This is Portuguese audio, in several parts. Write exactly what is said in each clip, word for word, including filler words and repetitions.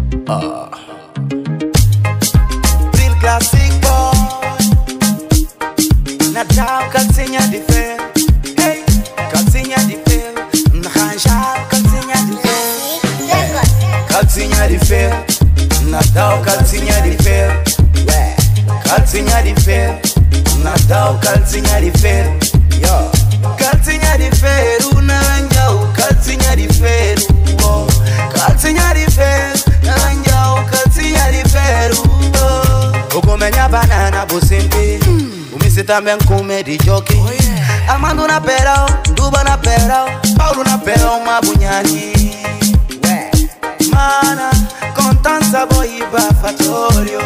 Ah. Real classic boy. Natal calcinha de ferro. Hey, calcinha de ferro. Naranja, calcinha de ferro. Calcinha de ferro. Natal calcinha de ferro. Calcinha de ferro. Natal calcinha de ferro. Calcinha de ferro, nanjau, calcinha de ferro. Calcinha de ferro, nanjau, calcinha de ferro. Vou comer minha banana, vou sempre. O Missy também come de jockey. Armando na perau, Duba na perau, Paulo na perau, uma bunhani. Mana, contança, boi, bafatório.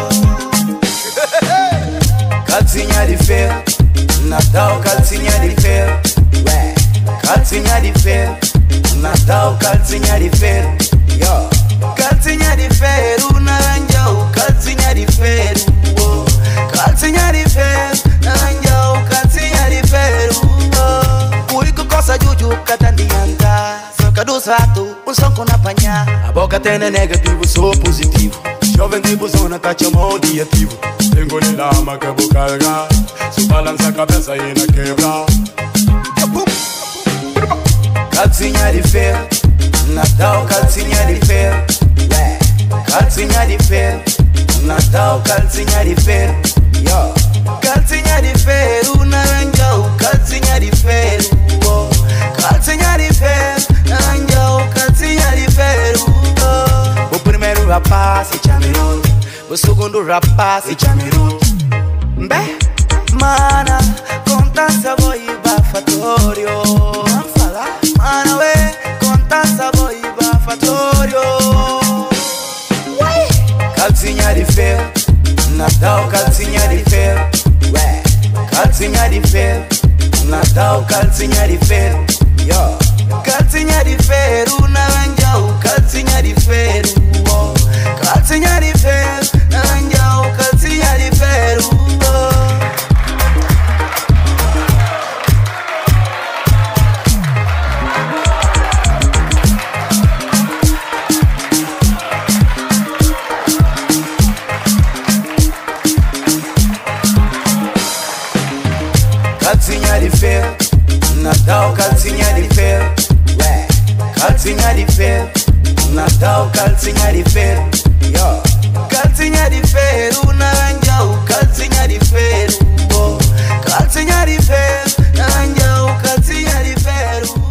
Calcinha de ferro. Natal calcinha de ferro. Calcinha de ferro. Natal calcinha de ferro. Calcinha de ferro, naranjau, calcinha de ferro. Calcinha de ferro, naranjau, calcinha de ferro. Cuico coça juju catandianta. Soca dos ratos, um som com apanhar. A boca tem negativo, sou positivo. Jovem de buzona tá chamando de ativo. Tengo de lama que vou carregar. Se balança a cabeça e na quebra. Calcinha de ferro. Natal calcinha de ferro. Calcinha de ferro. Natal calcinha de ferro. Calcinha de ferro, naranjau, calcinha de ferro. Calcinha de ferro, naranjau, calcinha de ferro. O primeiro rapaz e chameru. O segundo rapaz e chameru. Bé, mana, contança boi bafatório. Vamos falar? Mana, ué, contança boi bafatório. Calcinha de ferro. Natal calcinha de ferro. Calcinha de ferro. Natal calcinha de ferro. Calcinha de ferro, naranjau, calcinha de ferro. Calcinha de ferro, naranjau, calcinha de ferro. Calcinha de ferro. Natal calcinha de ferro. Calcinha de ferro. Natal calcinha de ferro. Calcinha de ferro, naranjau, calcinha de ferro. Calcinha de ferro, naranjau, calcinha de ferro.